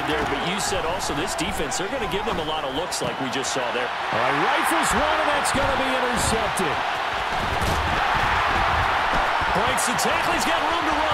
there, but you said also this defense, they're going to give them a lot of looks like we just saw there. All right, rifles one, and that's going to be intercepted. Breaks the tackle. He's got room to run.